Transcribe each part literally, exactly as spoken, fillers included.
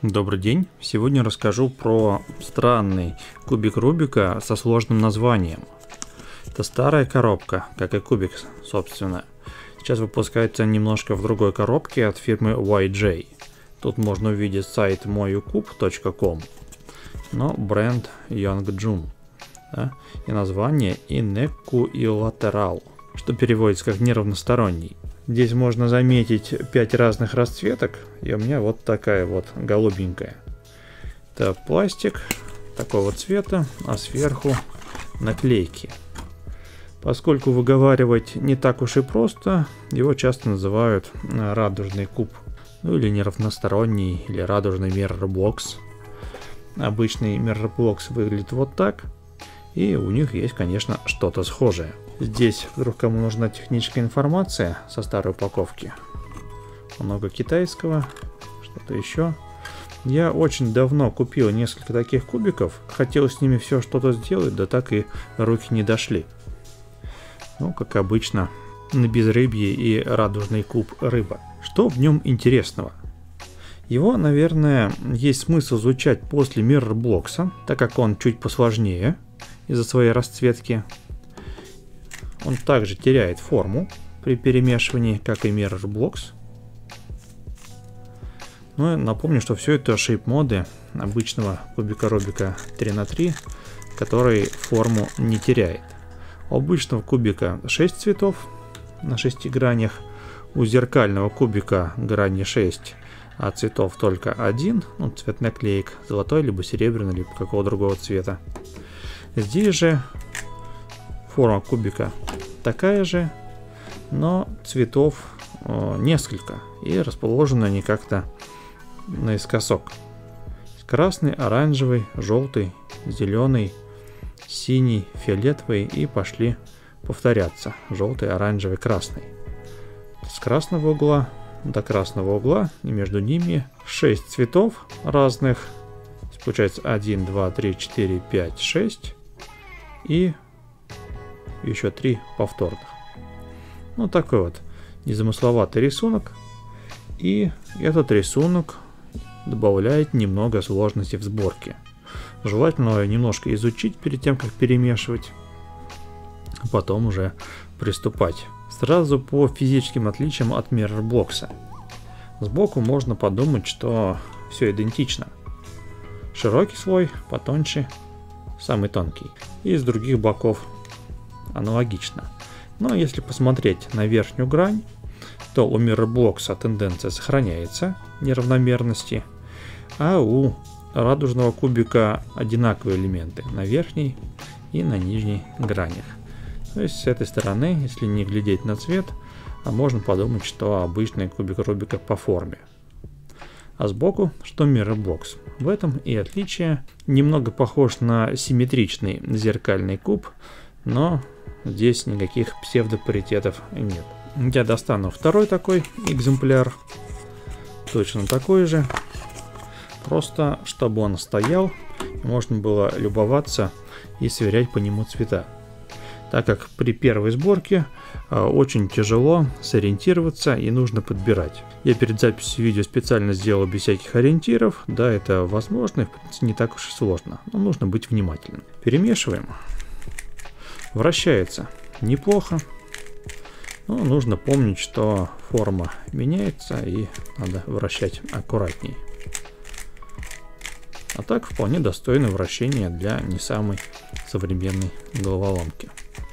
Добрый день! Сегодня расскажу про странный кубик Рубика со сложным названием. Это старая коробка, как и кубик, собственно. Сейчас выпускается немножко в другой коробке от фирмы уай джей. Тут можно увидеть сайт моюкуб точка ком, но бренд Youngjoom, да? И название Inequilateral, что переводится как неравносторонний. Здесь можно заметить пять разных расцветок, и у меня вот такая вот голубенькая. Это пластик такого цвета, а сверху наклейки. Поскольку выговаривать не так уж и просто, его часто называют радужный куб, ну или неравносторонний, или радужный Mirror Blocks. Обычный Mirror Blocks выглядит вот так, и у них есть, конечно, что-то схожее. Здесь, вдруг кому нужна техническая информация со старой упаковки, много китайского, что-то еще. Я очень давно купил несколько таких кубиков, хотел с ними все что-то сделать, да так и руки не дошли. Ну, как обычно, на безрыбье и радужный куб рыба. Что в нем интересного? Его, наверное, есть смысл изучать после Mirror Blocks, так как он чуть посложнее из-за своей расцветки. Он также теряет форму при перемешивании, как и Mirror Blocks. Ну и напомню, что все это шейп-моды обычного кубика Рубика три на три, который форму не теряет. У обычного кубика шесть цветов на шести гранях, у зеркального кубика грани шесть, а цветов только один, ну, цвет наклеек, золотой, либо серебряный, либо какого другого цвета. Здесь же форма кубика такая же, но цветов э, несколько, и расположены они как-то наискосок. Красный, оранжевый, желтый, зеленый, синий, фиолетовый, и пошли повторяться. Желтый, оранжевый, красный. С красного угла до красного угла, и между ними шесть цветов разных. Получается один, два, три, четыре, пять, шесть. И еще три повторных. Ну, такой вот незамысловатый рисунок. И этот рисунок добавляет немного сложности в сборке. Желательно его немножко изучить перед тем, как перемешивать, а потом уже приступать. Сразу по физическим отличиям от Mirror Blocks. Сбоку можно подумать, что все идентично. Широкий слой, потоньше, самый тонкий. И с других боков аналогично. Но если посмотреть на верхнюю грань, то у Mirror Blocks тенденция сохраняется неравномерности, а у радужного кубика одинаковые элементы на верхней и на нижней гранях. То есть с этой стороны, если не глядеть на цвет, можно подумать, что обычный кубик Рубика по форме. А сбоку, что Mirror Blocks. В этом и отличие. Немного похож на симметричный зеркальный куб, но здесь никаких псевдопаритетов нет. Я достану второй такой экземпляр, точно такой же, просто чтобы он стоял, можно было любоваться и сверять по нему цвета, так как при первой сборке э, очень тяжело сориентироваться и нужно подбирать. Я перед записью видео специально сделал без всяких ориентиров, да, это возможно, и в принципе не так уж и сложно, но нужно быть внимательным. Перемешиваем. Вращается неплохо, но нужно помнить, что форма меняется и надо вращать аккуратней. А так вполне достойно вращения для не самой современной головоломки.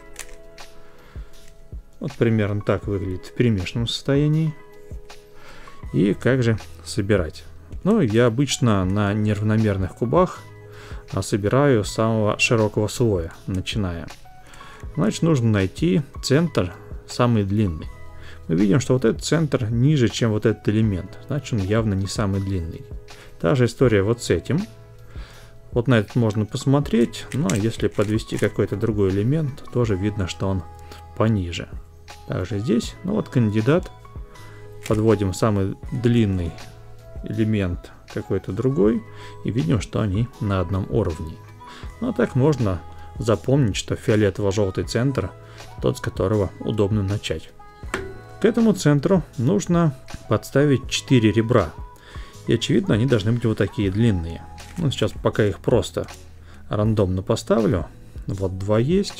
Вот примерно так выглядит в перемешанном состоянии. И как же собирать? Ну, я обычно на неравномерных кубах собираю с самого широкого слоя, начиная. Значит, нужно найти центр самый длинный. Мы видим, что вот этот центр ниже, чем вот этот элемент. Значит, он явно не самый длинный. Та же история вот с этим. Вот на этот можно посмотреть, но если подвести какой-то другой элемент, тоже видно, что он пониже. Также здесь, ну вот кандидат. Подводим самый длинный элемент какой-то другой и видим, что они на одном уровне. Ну а так можно запомнить, что фиолетово-желтый центр тот, с которого удобно начать. К этому центру нужно подставить четыре ребра. И очевидно, они должны быть вот такие длинные. Ну, сейчас пока их просто рандомно поставлю. Вот два есть.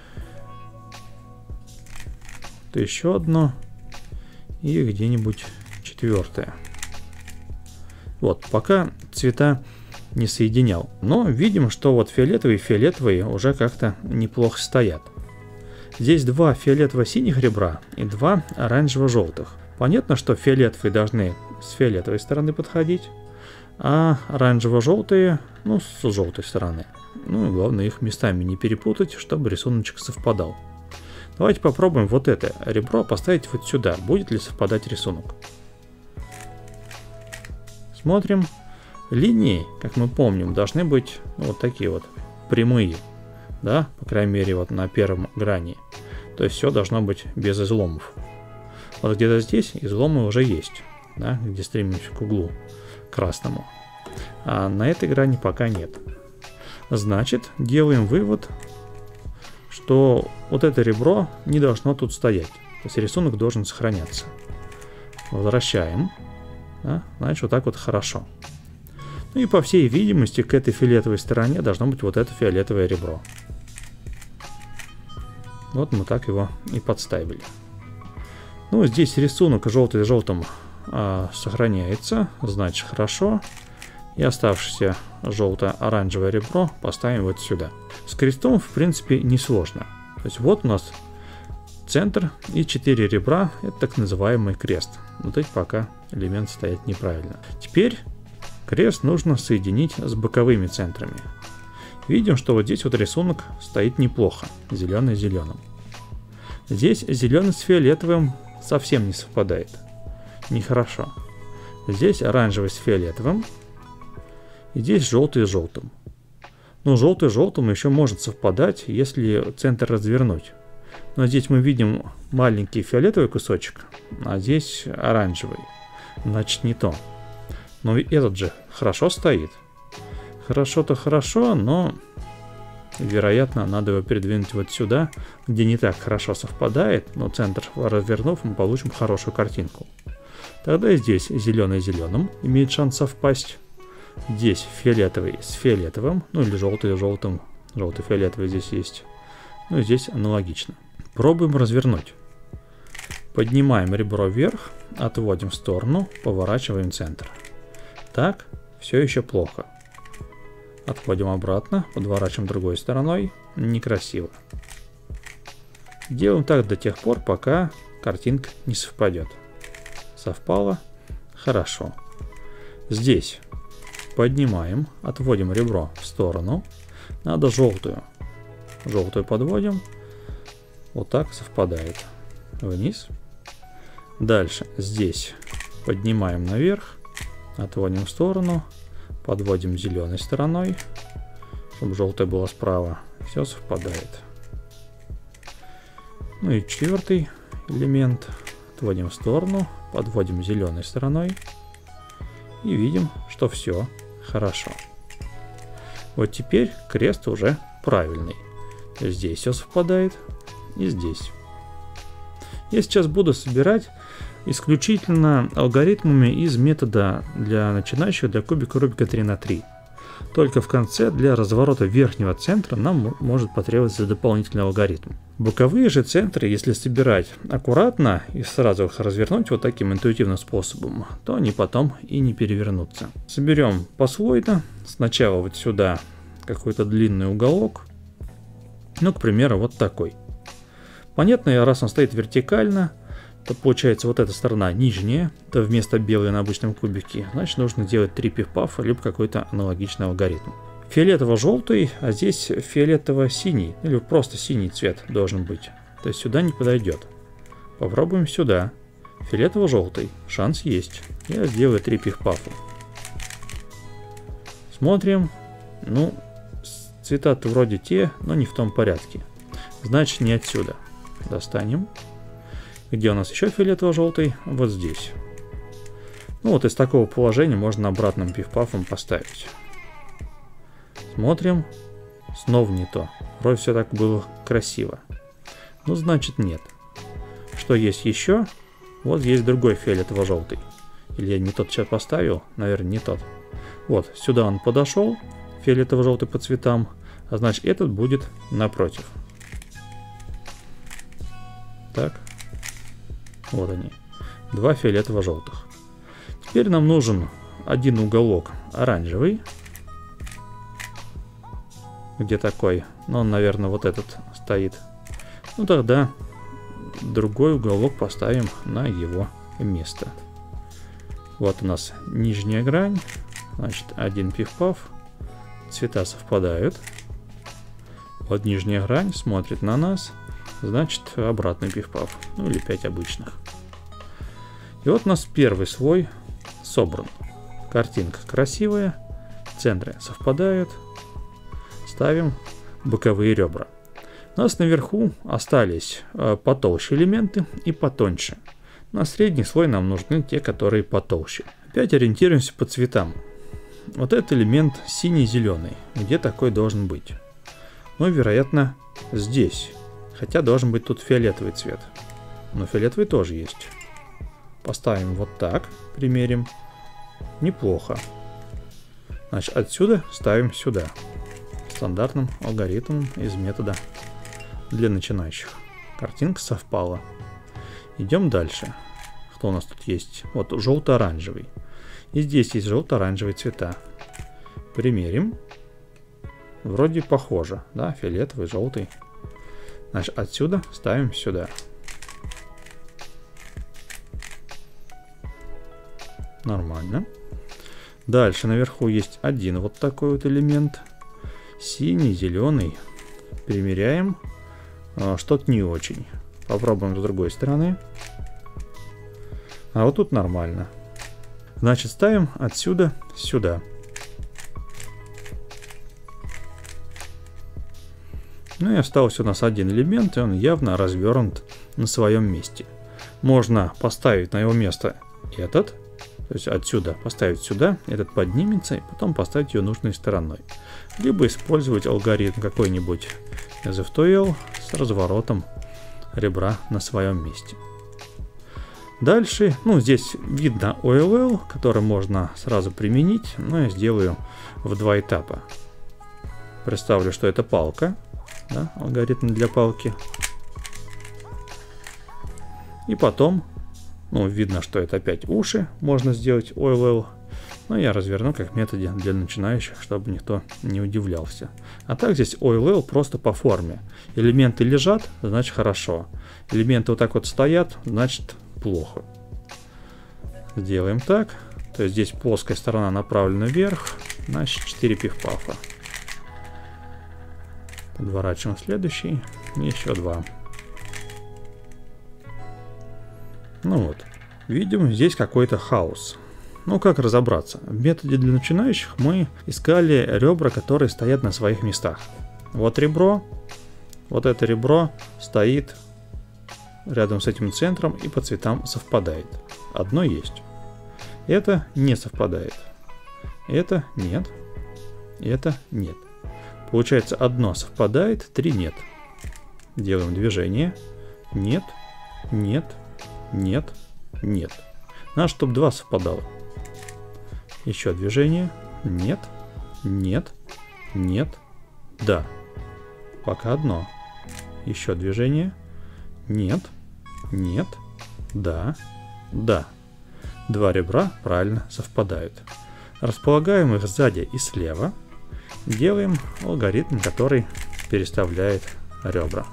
То еще одно. И где-нибудь четвертое. Вот, пока цвета не соединял. Но видим, что вот фиолетовые и фиолетовые уже как-то неплохо стоят. Здесь два фиолетово-синих ребра и два оранжево-желтых. Понятно, что фиолетовые должны с фиолетовой стороны подходить, а оранжево-желтые, ну, с желтой стороны. Ну и главное их местами не перепутать, чтобы рисуночек совпадал. Давайте попробуем вот это ребро поставить вот сюда. Будет ли совпадать рисунок? Смотрим. Линии, как мы помним, должны быть вот такие вот прямые. Да, по крайней мере, вот на первом грани. То есть все должно быть без изломов. Вот где-то здесь изломы уже есть, да, где стремимся к углу красному. А на этой грани пока нет. Значит, делаем вывод, что вот это ребро не должно тут стоять. То есть рисунок должен сохраняться. Возвращаем. Да, значит, вот так вот хорошо. Ну и по всей видимости, к этой фиолетовой стороне должно быть вот это фиолетовое ребро. Вот мы так его и подставили. Ну, здесь рисунок желтый с желтым а, сохраняется, значит хорошо. И оставшееся желто-оранжевое ребро поставим вот сюда. С крестом, в принципе, несложно. То есть вот у нас центр и четыре ребра, это так называемый крест. Вот эти пока элементы стоят неправильно. Теперь крест нужно соединить с боковыми центрами. Видим, что вот здесь вот рисунок стоит неплохо. Зеленый с зеленым. Здесь зеленый с фиолетовым совсем не совпадает. Нехорошо. Здесь оранжевый с фиолетовым. И здесь желтый с желтым. Но желтый с желтым еще может совпадать, если центр развернуть. Но здесь мы видим маленький фиолетовый кусочек, а здесь оранжевый. Значит, не то. Но этот же хорошо стоит. Хорошо-то хорошо, но, вероятно, надо его передвинуть вот сюда, где не так хорошо совпадает, но центр развернув, мы получим хорошую картинку. Тогда и здесь зеленый с зеленым имеет шанс совпасть. Здесь фиолетовый с фиолетовым, ну или желтый с желтым. Желтый-фиолетовый здесь есть. Ну и здесь аналогично. Пробуем развернуть. Поднимаем ребро вверх, отводим в сторону, поворачиваем центр. Так, все еще плохо. Отходим обратно, подворачиваем другой стороной. Некрасиво. Делаем так до тех пор, пока картинка не совпадет. Совпало? Хорошо. Здесь поднимаем, отводим ребро в сторону. Надо желтую. Желтую подводим. Вот так совпадает. Вниз. Дальше здесь поднимаем наверх. Отводим в сторону, подводим зеленой стороной, чтобы желтая была справа. Все совпадает. Ну и четвертый элемент. Отводим в сторону, подводим зеленой стороной. И видим, что все хорошо. Вот теперь крест уже правильный. Здесь все совпадает и здесь. Я сейчас буду собирать исключительно алгоритмами из метода для начинающих для кубика Рубика три на три. Только в конце для разворота верхнего центра нам может потребоваться дополнительный алгоритм. Боковые же центры, если собирать аккуратно и сразу их развернуть вот таким интуитивным способом, то они потом и не перевернутся. Соберем послойно. Сначала вот сюда какой-то длинный уголок. Ну, к примеру, вот такой. Понятно, раз он стоит вертикально, то получается вот эта сторона нижняя, то вместо белой на обычном кубике, значит нужно делать три пиф-пафа, либо какой-то аналогичный алгоритм. Фиолетово-желтый, а здесь фиолетово-синий, или просто синий цвет должен быть. То есть сюда не подойдет. Попробуем сюда. Фиолетово-желтый, шанс есть. Я сделаю три пиф-пафа. Смотрим. Ну, цвета-то вроде те, но не в том порядке. Значит, не отсюда. Достанем. Где у нас еще фиолетово-желтый? Вот здесь. Ну вот из такого положения можно обратным пиф-пафом поставить. Смотрим. Снова не то. Вроде все так было красиво. Ну, значит, нет. Что есть еще? Вот есть другой фиолетово-желтый. Или я не тот сейчас поставил? Наверное, не тот. Вот, сюда он подошел, фиолетово-желтый по цветам, а значит этот будет напротив. Так, вот они, два фиолетово-желтых. Теперь нам нужен один уголок оранжевый. Где такой? Ну, он, наверное, вот этот стоит. Ну, тогда другой уголок поставим на его место. Вот у нас нижняя грань. Значит, один пиф-паф. Цвета совпадают. Вот нижняя грань смотрит на нас. Значит, обратный пиф-паф. Ну, или пять обычных. И вот у нас первый слой собран. Картинка красивая. Центры совпадают. Ставим боковые ребра. У нас наверху остались потолще элементы и потоньше. На средний слой нам нужны те, которые потолще. Опять ориентируемся по цветам. Вот этот элемент синий-зеленый. Где такой должен быть? Ну, вероятно, здесь. Хотя должен быть тут фиолетовый цвет. Но фиолетовый тоже есть. Поставим вот так, примерим. Неплохо. Значит, отсюда ставим сюда. Стандартным алгоритмом из метода для начинающих. Картинка совпала. Идем дальше. Что у нас тут есть? Вот желто-оранжевый. И здесь есть желто-оранжевые цвета. Примерим. Вроде похоже, да? Фиолетовый, желтый. Значит, отсюда ставим сюда. Нормально. Дальше наверху есть один вот такой вот элемент. Синий, зеленый. Примеряем. Что-то не очень. Попробуем с другой стороны. А вот тут нормально. Значит, ставим отсюда сюда. Ну и остался у нас один элемент, и он явно развернут на своем месте. Можно поставить на его место этот. То есть отсюда поставить сюда, этот поднимется, и потом поставить ее нужной стороной. Либо использовать алгоритм какой-нибудь из эф два эл с разворотом ребра на своем месте. Дальше, ну здесь видно о эл эл, который можно сразу применить, но я сделаю в два этапа. Представлю, что это палка, да, алгоритм для палки. И потом, ну видно, что это опять уши, можно сделать о эл эл. Но я разверну как в методе для начинающих, чтобы никто не удивлялся. А так здесь о эл эл просто по форме. Элементы лежат, значит хорошо. Элементы вот так вот стоят, значит плохо. Сделаем так. То есть здесь плоская сторона направлена вверх, значит четыре пиф-пафа. Подворачиваем следующий. Еще два. Ну вот. Видим здесь какой-то хаос. Ну как разобраться? В методе для начинающих мы искали ребра, которые стоят на своих местах. Вот ребро. Вот это ребро стоит рядом с этим центром и по цветам совпадает. Одно есть. Это не совпадает. Это нет. Это нет. Получается, одно совпадает, три нет. Делаем движение. Нет, нет, нет, нет. Надо, чтобы два совпадало. Еще движение. Нет, нет, нет, да. Пока одно. Еще движение. Нет, нет, да, да. Два ребра правильно совпадают. Располагаем их сзади и слева. Делаем алгоритм, который переставляет ребра.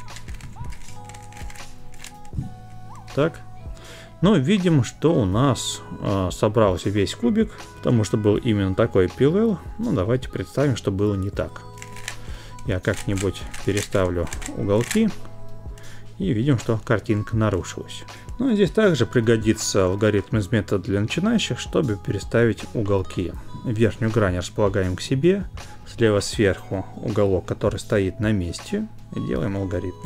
Так. Ну, видим, что у нас э, собрался весь кубик, потому что был именно такой пи эл эл. Ну, давайте представим, что было не так. Я как-нибудь переставлю уголки. И видим, что картинка нарушилась. Ну и здесь также пригодится алгоритм из метода для начинающих, чтобы переставить уголки. Верхнюю грань располагаем к себе. Слева сверху уголок, который стоит на месте. И делаем алгоритм.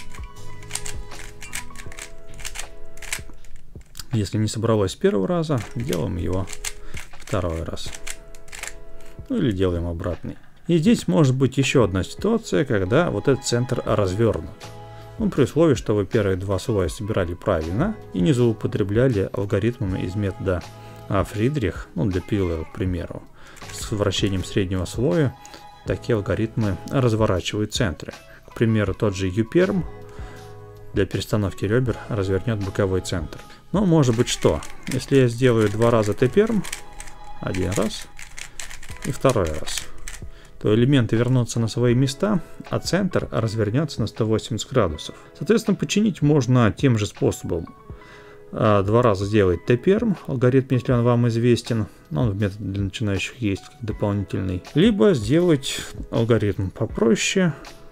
Если не собралось с первого раза, делаем его второй раз. Ну или делаем обратный. И здесь может быть еще одна ситуация, когда вот этот центр развернут. Ну, при условии, что вы первые два слоя собирали правильно и не злоупотребляли алгоритмами из метода Фридрих, ну, для пила, к примеру. С вращением среднего слоя такие алгоритмы разворачивают центры. К примеру, тот же юперм для перестановки ребер развернет боковой центр. Но может быть что? Если я сделаю два раза Т-перм, один раз и второй раз, то элементы вернутся на свои места, а центр развернется на сто восемьдесят градусов. Соответственно, починить можно тем же способом. Два раза сделать Т-перм, алгоритм, если он вам известен, он в методе для начинающих есть как дополнительный. Либо сделать алгоритм попроще,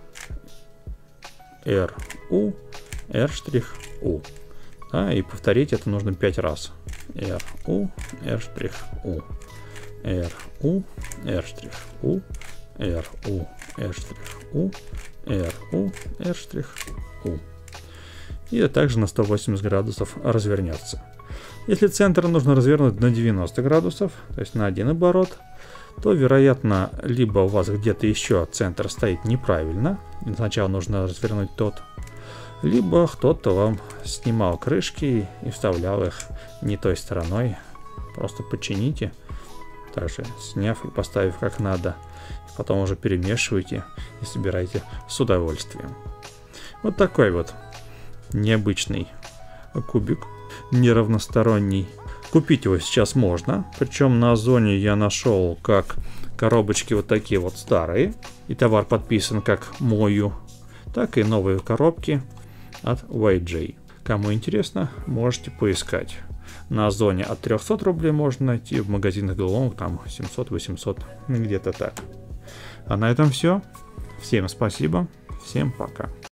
эр-у, эр'-у. Да, и повторить это нужно пять раз. эр-у, эр'-у, эр-у, эр'-у, эр-у, эр'-у, эр-у, эр'-у. И также на сто восемьдесят градусов развернется. Если центр нужно развернуть на девяносто градусов, то есть на один оборот, то, вероятно, либо у вас где-то еще центр стоит неправильно, и сначала нужно развернуть тот, либо кто-то вам снимал крышки и вставлял их не той стороной. Просто почините, также сняв и поставив как надо, потом уже перемешивайте и собирайте с удовольствием. Вот такой вот необычный кубик, неравносторонний. Купить его сейчас можно, причем на Озоне я нашел как коробочки вот такие вот старые, и товар подписан как Мою, так и новые коробки от вай джей. Кому интересно, можете поискать. На Озоне от трёхсот рублей можно найти, в магазинах Гэллоу там семьсот-восемьсот, где-то так. А на этом все. Всем спасибо, всем пока.